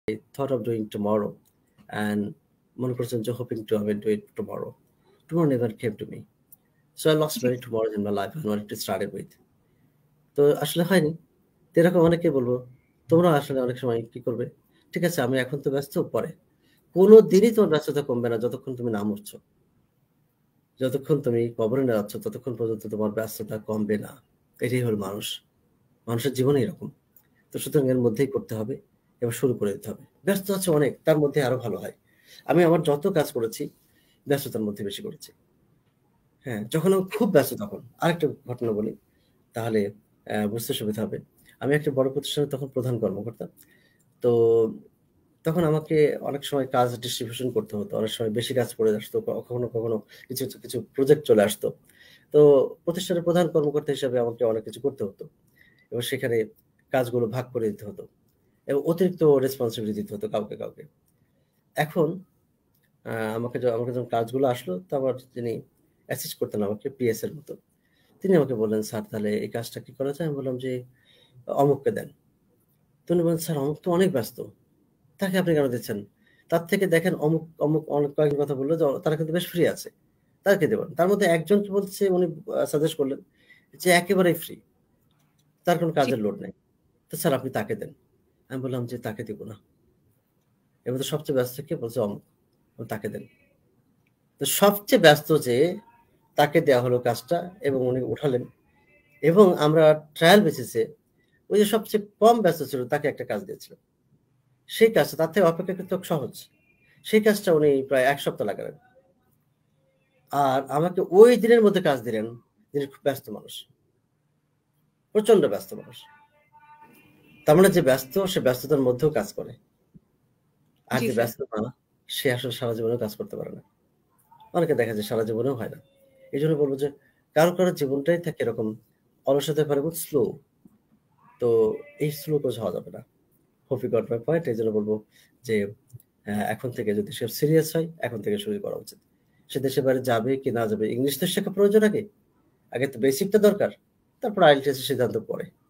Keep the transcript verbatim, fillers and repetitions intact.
thought of doing tomorrow and মনে করছেন যে hoping to I will do it tomorrow. Tomorrow never came to me. So I lost G. many tomorrows in my life and what it started with. তো আসলে হয়নি। তো এরকম অনেককে বলব, তোমরা আসলে অনেক সময় কি করবে? ঠিক আছে আমি এখন তো ব্যস্ত পরে। জি। কোনদিনই তোমার ব্যস্ততা কমবে না যতক্ষণ তুমি না মরছো। যতক্ষণ তুমি কবরে না যাচ্ছ ততক্ষণ পর্যন্ত তোমার ব্যস্ততা কমবে না। এটাই হলো মানুষ। মানুষের জীবনই এরকম। তো সুতরাং এর মধ্যেই করতে হবে এবং শুরু করে দিতে হবে। ব্যস্ত আছে অনেক, তার মধ্যে আরো ভালো হয়। আমি আমার যত কাজ করেছি, ব্যস্ততার মধ্যে বেশি করেছি। হ্যাঁ, যখন আমি খুব ব্যস্ত তখন আরেকটা ঘটনা বলি, তাহলে অ্যা বুঝতে সুবিধা হবে। আমি একটা বড় প্রতিষ্ঠানে তখন প্রধান কর্মকর্তা। তো তখন আমাকে অনেক সময় কাজ ডিস্ট্রিবিউশন করতে হতো। অনেক সময় বেশি কাজ পড়ে আসতো। কখনো, কখনো কিছু, কিছু প্রজেক্ট চলে আসতো। তো প্রতিষ্ঠানের প্রধান কর্মকর্তা হিসেবে আমাকে অনেক কিছু করতে হতো। এবং সেখানে কাজগুলো ভাগ করে দিতে হতো। এবং অতিরিক্ত রেসপনসিবিলিটি দিতে হতো কাউকে, কাউকে। এখন আ আমাকে য আমাকে যখন কাজগুলো আসলো তো আমার যিনি অ্যাসিস্ট করতেন আমাকে পিএস এর মতো। তিনি আমাকে বললেন, "স্যার তাহলে এই কাজটা কি করা যায়?" আমি বললাম যে, "অমুককে দেন।" তো উনি বললেন, "স্যার অমুক তো অনেক ব্যস্ত। তাকে আপনি কেন দিচ্ছেন? তার থেকে দেখেন অমুক, অমুক অনেক কয়েকজন কথা বলল যে তারা কিন্তু বেশ ফ্রি আছে। তাদেরকে দেবেন।" তার মধ্যে একজনকে বলছে উনি আ সাজেস্ট করলেন যে একেবারেই ফ্রি। তার কোনো জি। কাজের লোড নাই। তো স্যার আপনি তাকে দেন। আমি বললাম যে, "তাকে দিব না।" এর মধ্যে সবচেয়ে ব্যস্ত কে? বলছে অমুক। তাকে দেন। তো সবচেয়ে ব্যস্ত যে তাকে দেয়া হলো কাজটা এবং উনি উঠালেন এবং আমরা ট্রায়াল বেসিস এ ওই যে সবচেয়ে কম ব্যস্ত ছিল তাকে একটা কাজ দিয়েছিলাম। সেই কাজটা তার থেকে অপেক্ষাকৃত সহজ। সেই কাজটা উনি প্রায় এক সপ্তাহ লাগালেন। আর আমাকে ওই দিনের মধ্যে কাজ দিলেন, যিনি খুব ব্যস্ত মানুষ। প্রচন্ড ব্যস্ত মানুষ। তার মানে যে ব্যস্ত সে ব্যস্ততার মধ্যেও কাজ করে। আর জি, যে স্যার। ব্যস্ত না সে আসলে সারা জীবনেও কাজ করতে পারে না। অনেকে দেখা যায় সারা জীবনেও হয় না। এজন্য বলব যে কারো, কারো জীবনটাই থাকে এরকম অলসতায় ভরপুর স্লো। তো এই স্লো কোজ হওয়া যাবে না। Hope you got my point এজন্য বলব যে অ্যা এখন থেকে যদি সে সিরিয়াস হয় এখন থেকে শুরু করা উচিত। সে দেশের বাইরে যাবে কি না যাবে ইংলিশ তো শেখা প্রয়োজন আগে। আগে তো বেসিকটা দরকার। তারপর আইএলটিএস এর সিদ্ধান্ত পরে।